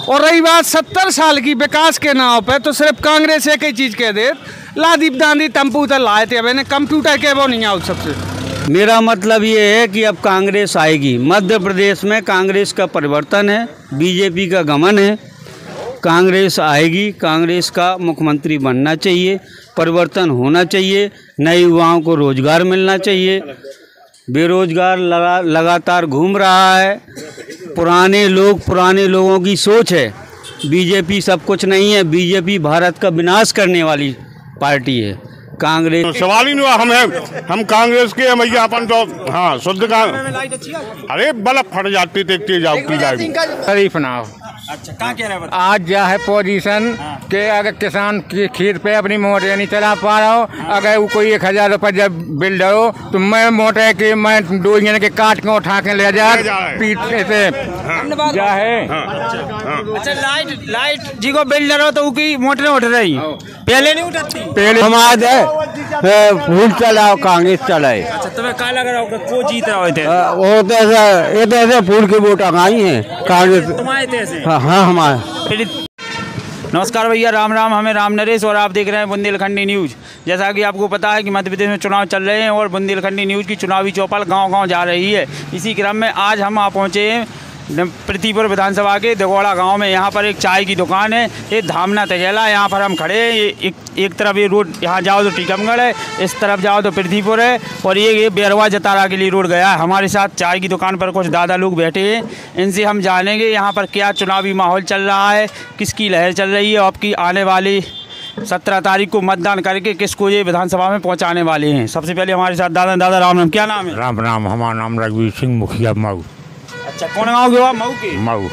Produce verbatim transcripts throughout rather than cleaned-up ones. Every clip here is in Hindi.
और रही बात सत्तर साल की विकास के नाव पे, तो सिर्फ कांग्रेस एक ही चीज़ कह दे, लादीप दांदी कंप्यूटर लाए थे, अब कंप्यूटर के वो नहीं आओ सबसे। मेरा मतलब ये है कि अब कांग्रेस आएगी। मध्य प्रदेश में कांग्रेस का परिवर्तन है, बीजेपी का गमन है। कांग्रेस आएगी, कांग्रेस का मुख्यमंत्री बनना चाहिए, परिवर्तन होना चाहिए, नए युवाओं को रोजगार मिलना चाहिए। बेरोजगार लगा लगातार घूम रहा है। पुराने लोग पुराने लोगों की सोच है। बीजेपी सब कुछ नहीं है, बीजेपी भारत का विनाश करने वाली पार्टी है। कांग्रेस सवाल ही नहीं हुआ। हम है हम कांग्रेस के हैं भैया, अपन तो हाँ शुद्ध का। अरे बल्ब फट जाती थी तेज आउटी लाइट। शरीफ नाव। अच्छा, कहाँ कह रहे हैं? आज जा है पोजीशन के अगर किसान के खेत पे अपनी मोटर नहीं चला पा रहा हो, अगर वो कोई एक हजार रुपये जब बिल हो तो मैं मोटर के मैं दो जन के काट के उठा के ले जा पीट से जा है। अच्छा, लाइट लाइट जी को बिल हो तो उसकी मोटर उठ रही, पहले नहीं उठती। पहले समाज है फूल चलाओ, कांग्रेस चलाए। अच्छा, तुम्हें क्या लग रहा होगा को जीत रहा होते? वो तो ऐसा ये तो ऐसे फूल की वोट आई है कांग्रेस। तुम्हारे तेज हाँ हाँ हमारे। नमस्कार भैया, राम राम। हमें राम नरेश और आप देख रहे हैं बुंदेलखंडी न्यूज़। जैसा कि आपको पता है कि मध्य प्रदेश में चुनाव चल रहे हैं और बुंदेलखंडी न्यूज़ की चुनावी चौपाल गांव-गांव जा रही है। इसी क्रम में आज हम आ पहुँचे हैं पृथ्वीपुर विधानसभा के दगोड़ा गांव में। यहाँ पर एक चाय की दुकान है, ये धामना तजेला। यहाँ पर हम खड़े हैं। ये एक, एक तरफ ये रोड, यहाँ जाओ तो टीकमगढ़ है, इस तरफ जाओ तो पृथ्वीपुर है, और ये ये बेरवा जतारा के लिए रोड गया है। हमारे साथ चाय की दुकान पर कुछ दादा लोग बैठे हैं, इनसे हम जानेंगे यहाँ पर क्या चुनावी माहौल चल रहा है, किसकी लहर चल रही है, आपकी आने वाली सत्रह तारीख को मतदान करके किसको ये विधानसभा में पहुँचाने वाले हैं। सबसे पहले हमारे साथ दादा दादा राम राम। क्या नाम है? राम राम। हमारा नाम रघुवीर सिंह मुखिया मऊ। अच्छा, कौन गाँव के हो आप? मऊ के। मऊ।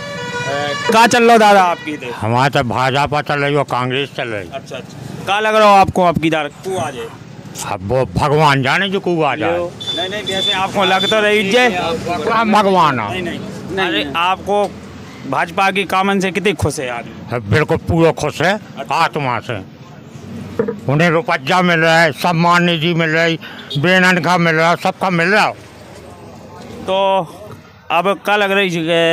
क्या चल रहा दादा आपकी? हमारा तो भाजपा चल रही है, कांग्रेस चल रही। अच्छा अच्छा, क्या लग रहा हो आपको आपकी दार को आ जाए? अब वो भगवान जाने जो को आ जाए। नहीं नहीं, वैसे आपको लगता रही जे भगवान। नहीं नहीं, अरे आपको भाजपा की कामन से कितने खुश है आदमी? बिल्कुल पूरा खुश है आत्मा से। उन्हें रुपया मिल रहा है, सम्मान निधि मिल रही, बेनन का मिल रहा, सबका मिल रहा। तो अब क्या लग रही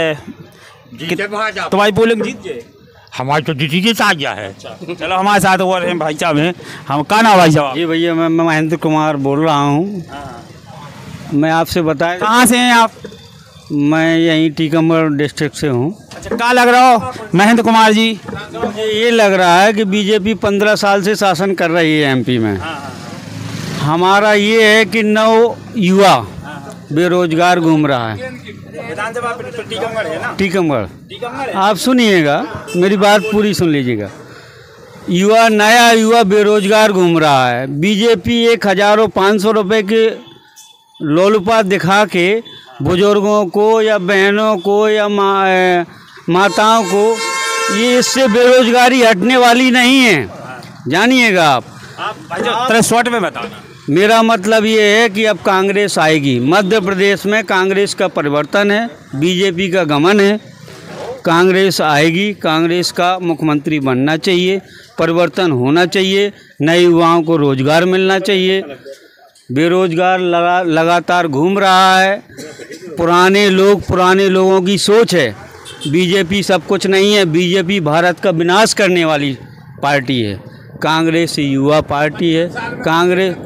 है तुम्हारी पोलिंग जीत जाए? हमारी तो जीती जीत आ गया है। चलो हमारे साथ और हैं भाई साहब हैं। हम कहाँ ना भाई साहब? जी भैया, मैं महेंद्र कुमार बोल रहा हूँ। मैं आपसे बताया, कहाँ से हैं आप? मैं यहीं टीकमगढ़ डिस्ट्रिक्ट से हूँ। अच्छा, क्या लग रहा हो महेंद्र कुमार जी? मुझे ये लग रहा है कि बीजेपी पंद्रह साल से शासन कर रही है एमपी में। हमारा ये है कि नौ युवा बेरोजगार घूम रहा है। विधानसभा टीकमगढ़ है ना? टीकमगढ़। आप सुनिएगा, मेरी बात पूरी सुन लीजिएगा। युवा, नया युवा बेरोजगार घूम रहा है। बीजेपी एक हजारों पाँच सौ रुपये के लोलुपा दिखा के बुजुर्गों को या बहनों को या मा, माताओं को, ये इससे बेरोजगारी हटने वाली नहीं है, जानिएगा आप। आप शॉर्ट में बताना। मेरा मतलब ये है कि अब कांग्रेस आएगी। मध्य प्रदेश में कांग्रेस का परिवर्तन है, बीजेपी का गमन है। कांग्रेस आएगी, कांग्रेस का मुख्यमंत्री बनना चाहिए, परिवर्तन होना चाहिए, नए युवाओं को रोजगार मिलना चाहिए। बेरोजगार लगा लगातार घूम रहा है। पुराने लोग पुराने लोगों की सोच है। बीजेपी सब कुछ नहीं है, बीजेपी भारत का विनाश करने वाली पार्टी है। कांग्रेस युवा पार्टी है। कांग्रेस,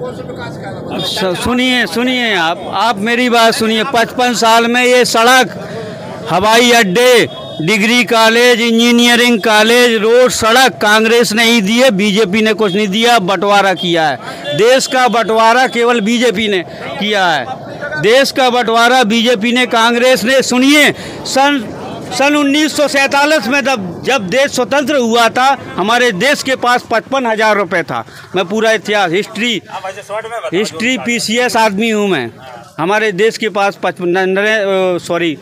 सुनिए सुनिए आप आप मेरी बात सुनिए। पचपन साल में ये सड़क, हवाई अड्डे, degree college, engineering college, road, सड़क कांग्रेस ने ही दी है, बीजेपी ने कुछ नहीं दिया। बंटवारा किया है, देश का बंटवारा केवल बीजेपी ने किया है। देश का बंटवारा बीजेपी ने, कांग्रेस ने। सुनिए, सन सन उन्नीस सौ सैंतालीस में जब जब देश स्वतंत्र हुआ था, हमारे देश के पास पचपन हजार रुपये था। मैं पूरा इतिहास, हिस्ट्री हिस्ट्री पीसीएस आदमी हूँ मैं। हमारे देश के पास पचपन सॉरी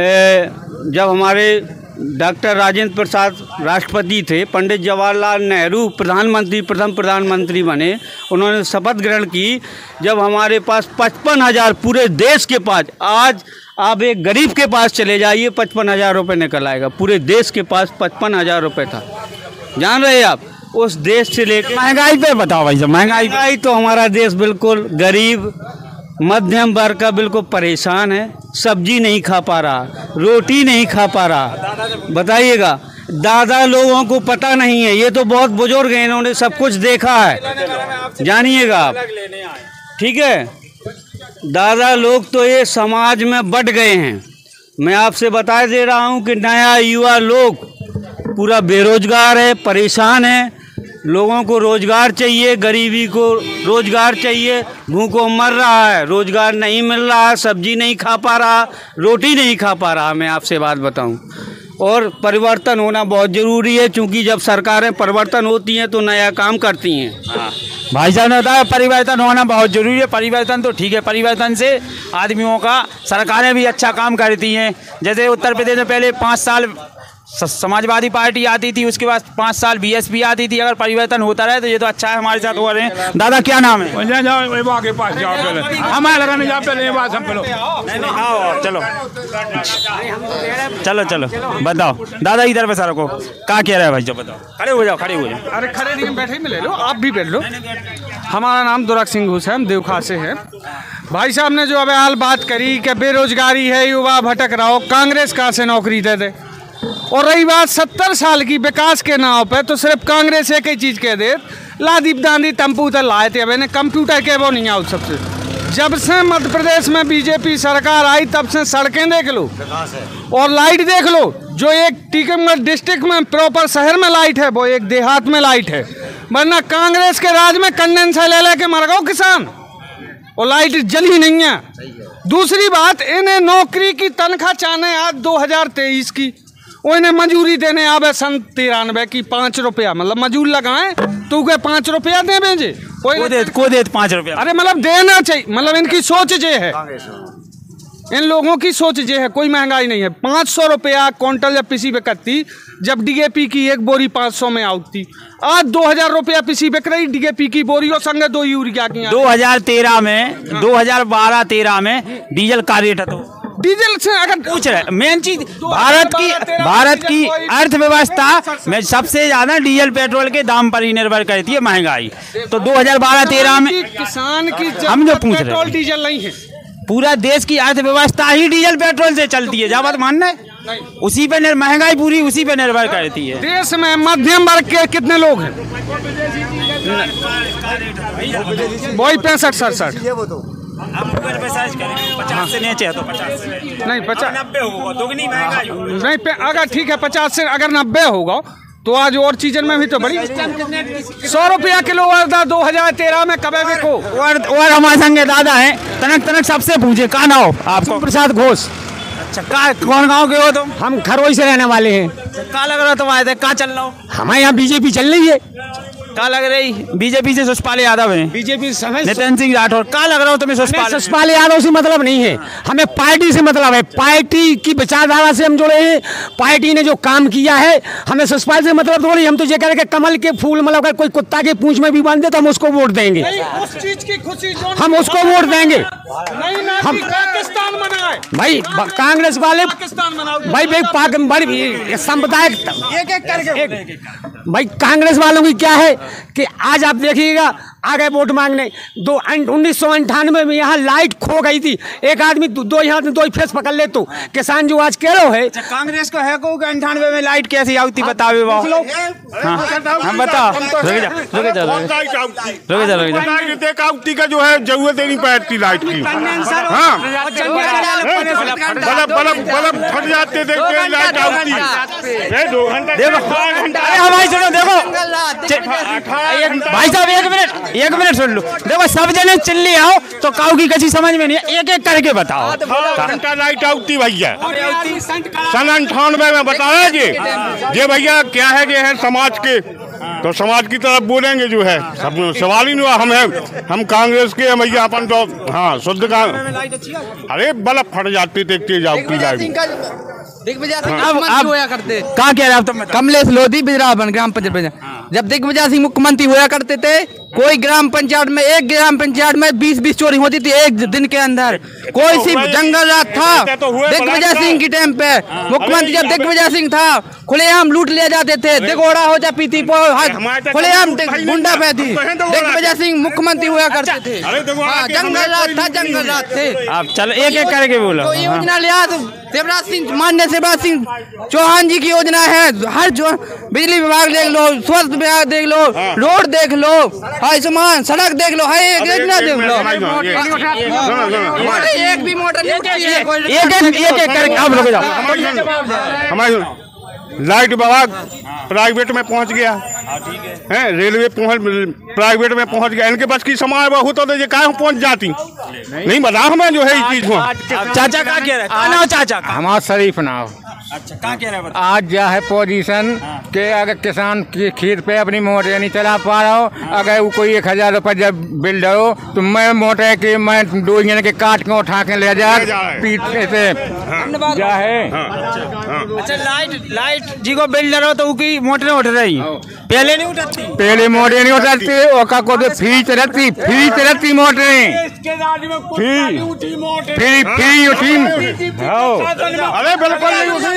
जब हमारे डॉक्टर राजेंद्र प्रसाद राष्ट्रपति थे, पंडित जवाहरलाल नेहरू प्रधानमंत्री, प्रथम प्रधानमंत्री बने, उन्होंने शपथ ग्रहण की, जब हमारे पास पचपन हजार पूरे देश के पास। आज आप एक गरीब के पास चले जाइए, पचपन हजार रुपये निकल आएगा। पूरे देश के पास पचपन हजार रुपये था, जान रहे आप? उस देश से लेकर महंगाई पे बताओ भाई साहब। महंगाई महंगाई तो हमारा देश बिल्कुल गरीब मध्यम वर्ग का बिल्कुल परेशान है, सब्जी नहीं खा पा रहा, रोटी नहीं खा पा रहा। बताइएगा, दादा लोगों को पता नहीं है, ये तो बहुत बुजुर्ग हैं, इन्होंने सब कुछ देखा है, जानिएगा आप, ठीक है। दादा लोग तो ये समाज में बट गए हैं। मैं आपसे बता दे रहा हूँ कि नया युवा लोग पूरा बेरोजगार है, परेशान है, लोगों को रोजगार चाहिए, गरीबी को रोजगार चाहिए, भूखों मर रहा है, रोजगार नहीं मिल रहा, सब्जी नहीं खा पा रहा, रोटी नहीं खा पा रहा। मैं आपसे बात बताऊं, और परिवर्तन होना बहुत ज़रूरी है, क्योंकि जब सरकारें परिवर्तन होती हैं तो नया काम करती हैं। हाँ। भाई साहब ने बताया परिवर्तन होना बहुत ज़रूरी है। परिवर्तन तो ठीक है, परिवर्तन से आदमियों का, सरकारें भी अच्छा काम करती हैं। जैसे उत्तर प्रदेश में पहले पाँच साल समाजवादी पार्टी आती थी, उसके बाद पाँच साल बीएसपी आती थी। अगर परिवर्तन होता रहे तो ये तो अच्छा है, हमारे साथ हो रहे हैं। दादा क्या नाम है? के पास जाओ पहले, हमारे लगाने जाओ पहले, बात हम पहले। नहीं नहीं आओ, चलो चलो चलो बताओ दादा, इधर पे सारा को क्या कह रहा है भाई, जो बताओ। खड़े हो जाओ, खड़े हो जाओ। अरे खड़े नहीं, बैठे ही मिले लो, आप भी बैठ लो। हमारा नाम दुराक सिंह घूस है, हम देवखा से हैं। भाई साहब ने जो अब हाल बात करी कि बेरोजगारी है, युवा भटक रहा हो, कांग्रेस कहाँ से नौकरी दे दे। और रही बात सत्तर साल की विकास के नाव पे, तो सिर्फ कांग्रेस एक ही चीज़ कह दे, लादीप दांदी कंप्यूटर लाए थे, अब कंप्यूटर के वो नहीं आओ। सबसे जब से मध्य प्रदेश में बीजेपी सरकार आई तब से सड़कें देख लो और लाइट देख लो। जो एक टीकमगढ़ डिस्ट्रिक्ट में प्रॉपर शहर में लाइट है, वो एक देहात में लाइट है। वरना कांग्रेस के राज में कंडेंसर ले लेके मर गओ किसान, और लाइट जली नहीं है। दूसरी बात, इन्हें नौकरी की तनख्वाह चाहने आज दो हजार तेईस की, वो इन्हें मजूरी देने आवे सन तिरानवे की, पाँच रुपया मतलब मजूर लगाए तो क्या पाँच रुपया दे भेजे को दे को दे पाँच रुपया। अरे मतलब देना चाहिए, मतलब इनकी सोच जे है, इन लोगों की सोच जे है। कोई महंगाई नहीं है। पाँच सौ रुपया क्विंटल जब पिसी बिकती, जब डीएपी की एक बोरी पाँच सौ में आती, आज दो हजार रुपया पिसी बिक रही डीएपी की बोरी, और संगे दो यूरिया की। दो हजार तेरह में, दो हजार बारह तेरह में डीजल का रेट है, तो डीजल से अगर पूछ रहे, मेन चीज भारत की भारत की अर्थव्यवस्था में सबसे ज्यादा डीजल पेट्रोल के दाम पर ही निर्भर करती है महंगाई। तो दो हजार बारह तेरह में किसान की हम जो पूछ रहे पेट्रोल डीजल नहीं है, पूरा देश की अर्थव्यवस्था ही डीजल पेट्रोल से चलती है। जा बात मानना है, उसी पे महंगाई पूरी उसी पे निर्भर करती है। देश में मध्यम वर्ग के कितने लोग हैं? वही पैंसठ सड़सठ। पचास से नीचे है तो पचास से नहीं, पचास नब्बे होगा, दोगुनी महंगाई नहीं। अगर ठीक है पचास से अगर नब्बे होगा तो आज और चीजन में भी तो बड़ी सौ रुपया किलो वर्दा दो हजार तेरह में कबे बिको। और और हमारे संगे दादा है, तनक तनक सबसे पूछे का नाम आपको? प्रसाद घोष। अच्छा, का कौन गाँव के हो तुम? हम खरवई से रहने वाले हैं। का लग रहा तुम आए थे, का चल रहा हो? हमारे यहाँ बीजेपी चल रही है। का लग रही? बीजेपी से सुषपाल यादव है, बीजेपी नितिन सिंह राठौर। का लग रहा हो तुम्हें? सुषपाल सुषपाल यादव से मतलब नहीं है, हमें पार्टी से मतलब है। पार्टी की विचारधारा से हम जुड़े हैं, पार्टी ने जो काम किया है, हमें सुषपाल से मतलब थोड़ी। हम तो ये कह रहे कि कमल के फूल मतलब अगर कोई कुत्ता के पूंछ में भी बांध दे तो हम उसको वोट देंगे, उस चीज की खुशी हम उसको वोट देंगे। हम पाकिस्तान मनाए भाई, कांग्रेस वाले भाई भाई सांप्रदायिक भाई कांग्रेस वालों की क्या है कि आज आप देखिएगा आ गए वोट मांगने। दो उन्नीस सौ अंठानवे में यहाँ लाइट खो गई थी, एक आदमी दो यहाँ दो ही फेस पकड़ ले तो किसान जो आज कह रहे है। कांग्रेस को है को अंठानवे में लाइट कैसी आती बतावे वो? हाँ, हम बता रुक जा रुक जा रुक जा रुक जा काउंटी का जो है जरूरत नहीं पड़ती लाइट की। हाँ, बल्ब बल्ब बल्ब फट जाते देखते लाइट आती। दो घंटा हमारी सुनो, देखो भाई साहब एक मिनट एक मिनट सुन लो। देखो सब जने चिल्ली आओ तो काऊ की कसी समझ में नहीं, एक एक करके बताओ। घंटा लाइट आउती भैया सन अंठानवे में बताया जी। ये भैया क्या है ये है समाज के, तो समाज की तरफ बोलेंगे जो है सब सवाल ही नहीं हुआ। हम है हम कांग्रेस के भैया अपन तो हाँ शुद्ध का। अरे बल्ब फट जाते देखते जाओ लाइट। अब आप होया करते कहाँ कह रहे हैं? कमलेश लोधी बिजरावन ग्राम पंचायत। जब दिग्विजय सिंह मुख्यमंत्री होया करते थे कोई ग्राम पंचायत में, एक ग्राम पंचायत में बीस बीस चोरी होती थी एक दिन के अंदर। कोई सी जंगल रात था दिग्विजय सिंह की टाइम पे, मुख्यमंत्री जब दिग्विजय सिंह था खुलेआम लूट ले जाते थे। दिगोड़ा हो जा पीती खुलेआम गुंडा पे थी, दिग्विजय सिंह मुख्यमंत्री हुआ करते थे। जंगल रात था, जंगल रात थे। आप चलो एक एक करके बोलो। तो योजना लिया तो शिवराज सिंह, माननीय शिवराज सिंह चौहान जी की योजना है। हर जो बिजली विभाग देख लो, स्वास्थ्य विभाग देख लो, रोड देख लो, आयुष्मान सड़क देख लो, हर एक योजना देख लो। एक भी मोटर एक एक करके आप रुक जाओ। हमारे लाइट विभाग प्राइवेट में पहुंच गया है, रेलवे पहुंच प्राइवेट में पहुंच गया। इनके बस की समाज होता तो ये काहे पहुंच जाती, नहीं बता हमें जो है ये चीज। चाचा का कह रहे हैं? चाचा हमारा शरीफ नाव। अच्छा क्या कह रहे हैं? आज जो है पोजीशन के अगर किसान के खेत पे अपनी मोटर नहीं चला पा रहा हो, अगर वो कोई एक हजार रुपये जब बिल दो तो मैं मोटर के मैं दो जने के काट के उठा के ले जा पीट से क्या है। अच्छा लाइट लाइट जी को बिल दो तो उसकी मोटर उठ रही, पहले नहीं उठती, पहले मोटर नहीं उठती, ओका को तो फ्री चलती फ्री चलती मोटरें फ्री फ्री फ्री उठी। अरे बिल्कुल नहीं उठी।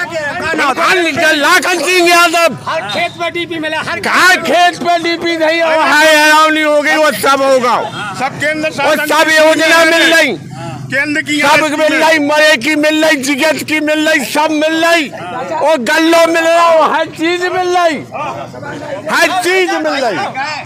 लाखन सिंह यादव खेत पे डीपी मिला, हर खेत पे डीपी नहीं हो गई, वो सब होगा, सब केंद्र सब योजना मिल रही, केंद्र की सब मिल रही, मरे की मिल रही, जिगत की मिल रही, सब मिल रही, और गल्लो मिल रहा, हर चीज मिल रही, हर चीज मिल रही।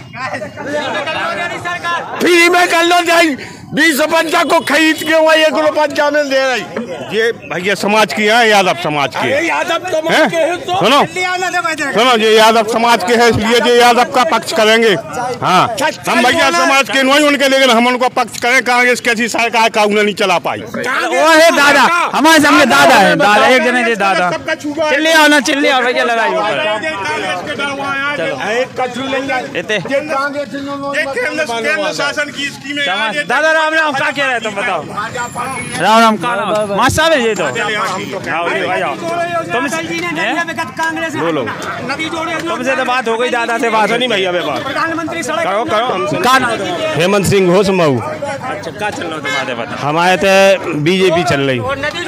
फ्री में गल्लो जाए बीस पंचा को खरीद के वो एक रुपया में दे रही। ये भैया समाज की है, यादव समाज की है। यादव सुनो सुनो ये यादव समाज के है, इसलिए ये यादव का पक्ष करेंगे। हाँ हम भैया समाज के नहीं उनके, लेकिन हम उनको पक्ष करें। कांग्रेस कैसी सरकार का उन्हें नहीं चला पाई। वो है दादा, हमारे सामने दादा है, दादा एक जने जी दादा चिल्ली आओ ना, चिल्ली आओ भैया लड़ाई शासन की स्कीमें। दादा राम राम क्या कह रहे हैं तुम बताओ? राम राम का मां साहब है ये तो बोलो, तुमसे तो बात हो गई, दादा से बात नहीं भैया प्रधानमंत्री करो करो। हेमंत सिंह घोष मऊ। अच्छा क्या चल रहा तुम्हारे बता? हमारे तो बीजेपी चल रही।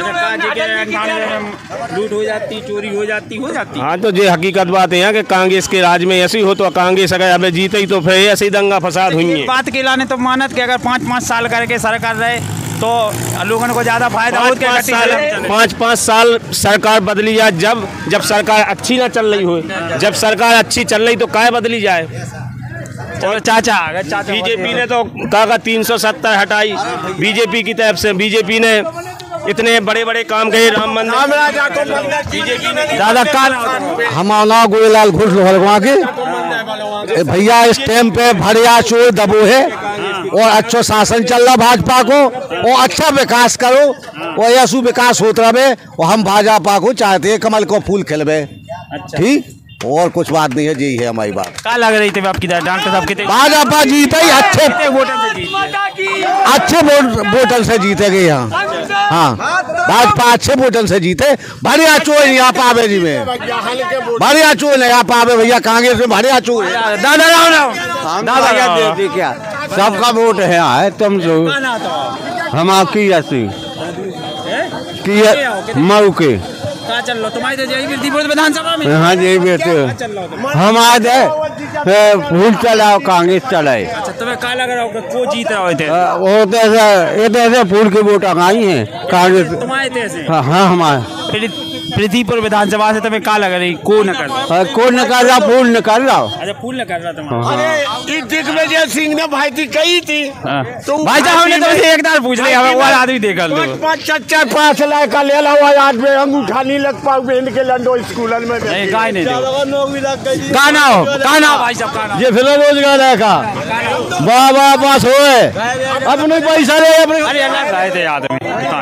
लूट हो जाती, चोरी हो जाती हो जाती हाँ तो ये हकीकत बात है कि कांग्रेस के राज में ऐसी हो, तो कांग्रेस अगर अब जीते ही तो फिर ऐसे ही दंगा फसाद हुई है। बात के लाने तो मानत कि अगर पाँच पाँच साल करके सरकार रहे तो लोगों को ज्यादा फायदा हो। पाँच पाँच साल सरकार बदली जाए, जब जब सरकार अच्छी ना चल रही हो, जब सरकार अच्छी चल रही तो काय बदली जाए। चलो चाचा, चाचा बीजेपी ने तो कहा तीन सौ सत्तर हटाई, बीजेपी की तरफ से बीजेपी ने इतने बड़े बड़े काम किए, राम मंदिर बीजेपी ने। दादा का हमारा नाम गोविलाल घोष लोहरवा के भैया, इस टाइम पे भड़िया चोर दबो है और अच्छा शासन चल रहा भाजपा को, और अच्छा विकास करो और ऐसा विकास होता रहे, और हम भाजपा को चाहते हैं कमल को फूल खिलवे। ठीक, और कुछ बात नहीं है, यही है हमारी बात। क्या लग रही थी आपकी डॉक्टर साहब की? भाजपा जीते ही अच्छे अच्छे वोटर से जीते गए यहाँ। हाँ भाजपा अच्छे वोटर से जीते। बढ़िया चोर यहाँ पावे जी में, बढ़िया चोर यहाँ पावे भैया, कांग्रेस में बढ़िया चोर। दादा राम राम दादा क्या सबका वोट है यहाँ, तुम जो हम आपकी ऐसी मऊ के क्या चल रहा तुम्हारी? तो यही विधानसभा में हाँ यही बेटे हम आज फूल चलाओ कांग्रेस चलाए। अच्छा तुम्हें क्या लग रहा होगा को जीत रहा होते? वो तो ऐसे ये तो ऐसे फूल के वोट आई हैं कांग्रेस। तुम्हारे देश हाँ हाँ हमारे पृथ्वीपुर विधानसभा से तुम्हें क्या लग रही? को न कर रहा, को न कर रहा, फूल न कर रहा। अच्छा फूल न कर रहा तुम्हारा। दिग्विजय सिंह ने भाई थी कही थी तो भाई साहब हमने तुमसे एक बार पूछ लिया, हमें और आदमी देखा लो चच्चा पाँच लाख का ले ला आज में अंगूठा नहीं लग पाओ बहन के लंडो स्कूल में नहीं गाय नहीं गाना हो गाना भाई साहब गाना ये फिर रोजगार है का बाबा पास होए अपने पैसा ले अपने। अरे अलग गए थे आदमी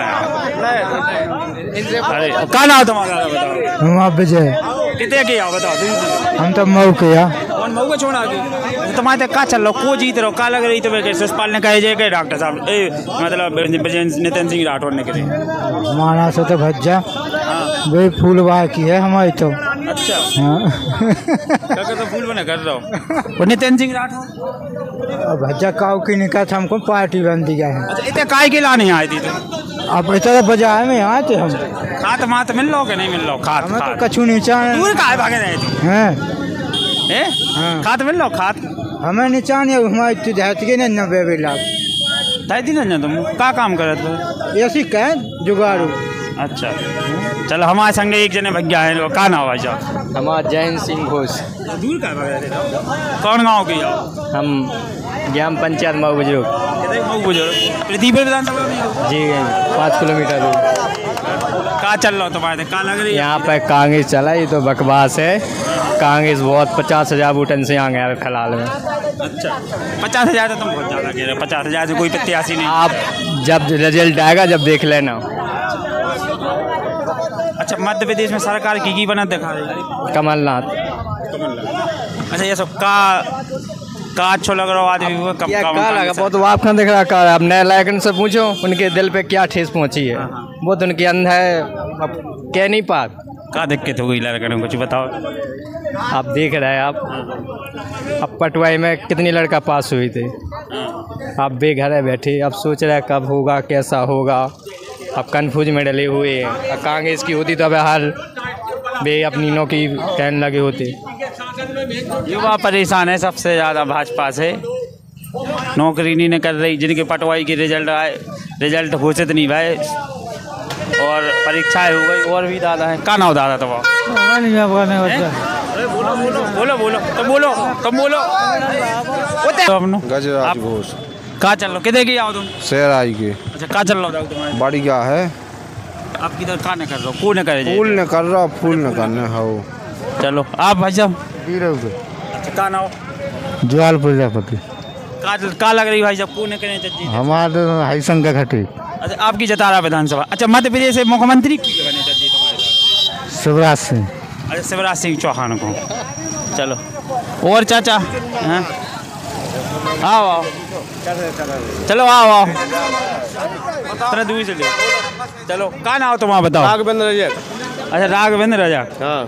क्या नाम तुम्हारा बताओ? हम आप विजय कितने के आओ बताओ? हम तो मऊ के या मऊ को छोड़ा के तुम्हारे क्या चल रहा को जीत रहो? क्या लग रही तुम्हें? ससपाल ने कहे जाए डॉक्टर साहब ए मतलब नितिन सिंह राठौर ने कहे हमारा से तो भज्जा वही फूल वाह की है हमारी तो अच्छा हाँ क्या तो फूल बना कर रहा हूँ। और नितिन सिंह राठौर अब भज्जा काऊ की निकाह था हमको पार्टी बन दिया है। अच्छा इतने काय के लाने आए थे तुम? अब इतना बाजार में आए थे हम। खात मात मिल लो कि नहीं मिल लो? खात हमें तो खात कछु नीचा दूर का भागे रहे थे हैं। हैं? हाँ। खात मिल लो खात हमें नीचा नहीं हमारे देहात के नहीं नब्बे लाख ताई दिन ना तुम का काम करत हो? ऐसी कह जुगाड़ू। अच्छा चलो हमारे संगे एक जने भैया है लोग का नाम है? हमारा जैन सिंह घोष। दूर का भागे रहे थे? कौन गाँव के जाओ? हम ग्राम पंचायत मऊ बुजुर्ग। मऊ बुजुर्ग प्रदीप विधानसभा में जी पाँच किलोमीटर दूर। का चल रहा हो तुम्हारे का लग रही है? यहाँ पे कांग्रेस चला, ये तो बकवास है। कांग्रेस बहुत पचास हजार वोटन से आगे है फिलहाल में। अच्छा पचास हजार तो तुम बहुत ज़्यादा कह रहे हो। पचास हजार से कोई प्रत्याशी नहीं। आप जब रिजल्ट आएगा जब देख लेना। अच्छा मध्य प्रदेश में सरकार की की बनत दिखा रही? कमलनाथ। अच्छा ये सब का का अच्छो लग रहा हो आदमी को? कब क्या का का लगा बहुत आप खान देख रहा का। अब नए लायकन से पूछो उनके दिल पे क्या ठेस पहुंची है। वो तो उनके अंदर है, अब कह नहीं पा का दिक्कत हो गई लड़का? कुछ बताओ। आप देख रहे हैं आप अब पटवाई में कितनी लड़का पास हुई थी। आप बेघर है बैठे, अब सोच रहे हैं कब होगा कैसा होगा। अब कन्फ्यूज में डले हुए हैं। कांग्रेस की होती तो अब हाल वे अपनी नौकरी कहने लगे होते। युवा परेशान है सबसे ज़्यादा भाजपा से। नौकरी नहीं कर रही, जिनके पटवाई के रिजल्ट आए, रिजल्ट घोषित नहीं भाई और परीक्षाएं हो गई और भी दादा है। का नाम दादा तो बोलो बोलो बोलो तो बोलो तुम बोलो। गजराज घोष। का चल लो किधर की आओ तुम? शेर आई के। अच्छा का चल लो तुम्हारे? बढ़िया है। आप किधर का न कर रहे हो? कौन न करे? फूल न कर रहा, फूल न करना हो। चलो आप भाई साहब अच्छा का नाम? ज्वाल प्रजापति। का का लग रही भाई साहब? कौन करें जज्जी? हमारे हरिशंकर घटी। अच्छा आपकी जतारा विधानसभा। अच्छा मध्य प्रदेश से मुख्यमंत्री की बने जज्जी तुम्हारे? शिवराज सिंह। अरे शिवराज सिंह चौहान को। चलो और चाचा हाँ आओ आओ चलो आओ आओ थोड़ा दूर से चलो। का नाम तुम बताओ? राघवेंद्र रजक। अच्छा राघवेंद्र रजक। हाँ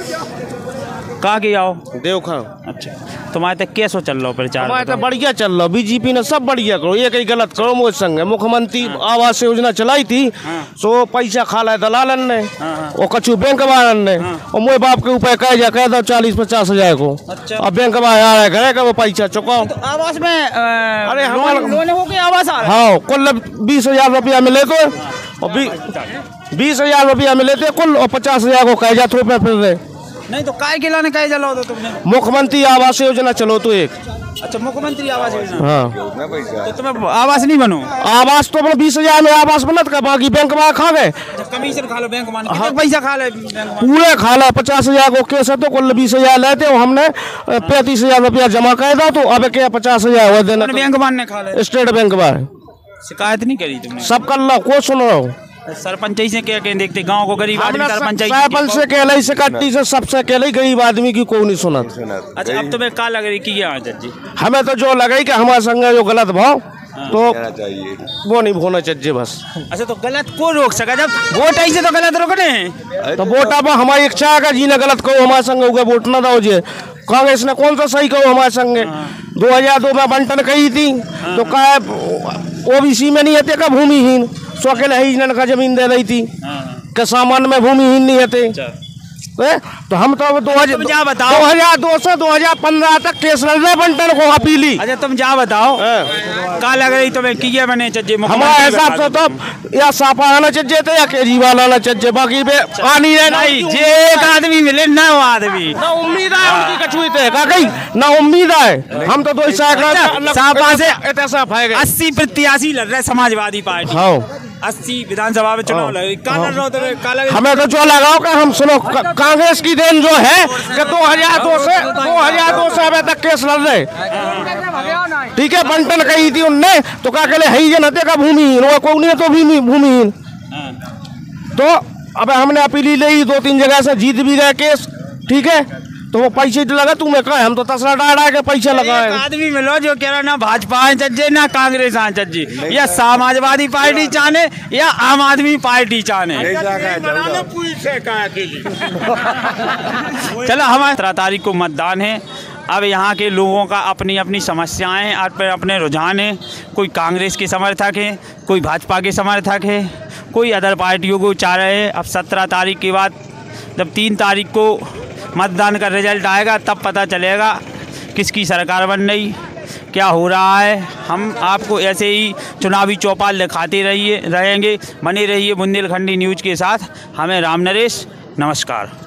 कहाँ की आओ? देवखा। अच्छा तुम्हारे तक कैसो चल रहा प्रचार? हमारे तो बढ़िया चल रहा। बीजेपी ने सब बढ़िया करो, ये कहीं गलत करो मोद संग। मुख्यमंत्री आवास योजना चलाई थी सो पैसा खा लाए दलालन ने और कछु बैंक वालन ने और मोए बाप के ऊपर कह जा कह दो चालीस पचास हजार को। अब बैंक वाला आ रहा है घरे का वो पैसा चुकाओ। आवास में अरे हमारा लोन हो गया आवास आ रहा है। हाँ कुल बीस हजार रुपया मिले तो और बीस हजार रुपया मिले थे कुल और पचास हजार को कह जाते रुपये फिर रहे। नहीं तो काय के लाने काय जलाओ तो तुमने? मुख्यमंत्री आवास योजना चलो तो एक। अच्छा मुख्यमंत्री आवास योजना। हाँ तो तुम्हें आवास नहीं बनो? आवास तो अपना बीस हजार में आवास बनत का, बाकी बैंक में खा गए। कमीशन खा लो बैंक मान। हाँ। पैसा खा ले पूरे खा ला। पचास हजार को केस है तो कुल बीस हजार लेते हो, हमने पैंतीस हजार रुपया जमा कर दो तो अब क्या पचास हजार हो देना। बैंक मान ने खा ले। स्टेट बैंक में शिकायत नहीं करी तुमने? सब कर लो, को सुन रहा हूँ। सरपंच से क्या कहें देखते गांव को गरीब आदमी सरपंच सरपंच से कहले से कट्टी से सबसे कहले गरीब आदमी की कोई नहीं सुना। अच्छा अब तुम्हें का लग रही की जज्जी? हमें तो जो लगे कि हमारे संग जो गलत भाव तो वो नहीं होना चाहिए बस। अच्छा तो गलत को रोक सका जब वोट ऐसे तो गलत रोकने तो वोट अब हमारी इच्छा है जी ने गलत कहो हमारे संग होगा वोट ना दो जे। कांग्रेस ने कौन सा सही कहो हमारे संगे? दो हजार दो में बंटन कही थी तो का ओबीसी में नहीं हते का भूमिहीन सौ के नहीं का जमीन दे रही थी के सामान में भूमिहीन नहीं हते। तो हम तो दो हजार जा बताओ दो हजार दो से दो हजार पंद्रह तक केस लड़ रहे बंटन को अपीली। अच्छा तुम जा बताओ का लग रही तुम्हें किए बने चाहिए? हमारे हिसाब से तो या सापा आना चाहिए थे या केजरीवाल आना चाहिए, बाकी पे आनी है नहीं। जे एक आदमी मिले ना वो आदमी ना उम्मीद है उनकी कछुई थे का कहीं ना उम्मीद है। हम तो दो सापा से अस्सी प्रत्याशी लड़ रहे समाजवादी पार्टी। हाँ अस्सी विधानसभा में चुनाव लगे। का लड़ रहा हो का लग? हमें तो जो लगाओ का हम सुनो कांग्रेस की देन जो है कि दो हजार दो से दो हजार दो से अभी तक केस लड़ रहे। ठीक है बंटन कही थी उनने तो क्या कहले है ये नते का भूमिहीन वो कौन है तो भी भूमिहीन। तो अब हमने अपीली ली दो तीन जगह से जीत भी गए केस। ठीक है तो वो पैसे लगा तुम्हें कहे हम तो तसला डाड़ा के पैसे लगाए। आदमी मिलो जो कह रहा ना भाजपा आए चज्जे ना कांग्रेस आए चज्जे, या समाजवादी पार्टी चाहे या आम आदमी पार्टी चाहे। चलो हमारे सत्रह तारीख को मतदान है। अब यहाँ के लोगों का अपनी अपनी समस्याएं हैं, अपने अपने रुझान हैं। कोई कांग्रेस के समर्थक हैं, कोई भाजपा के समर्थक है, कोई अदर पार्टियों को चाह रहे हैं। अब सत्रह तारीख के बाद जब तीन तारीख को मतदान का रिजल्ट आएगा तब पता चलेगा किसकी सरकार बन रही, क्या हो रहा है। हम आपको ऐसे ही चुनावी चौपाल दिखाते रहिए रहेंगे। बने रहिए बुंदेलखंडी न्यूज़ के साथ। हमें राम नरेश, नमस्कार।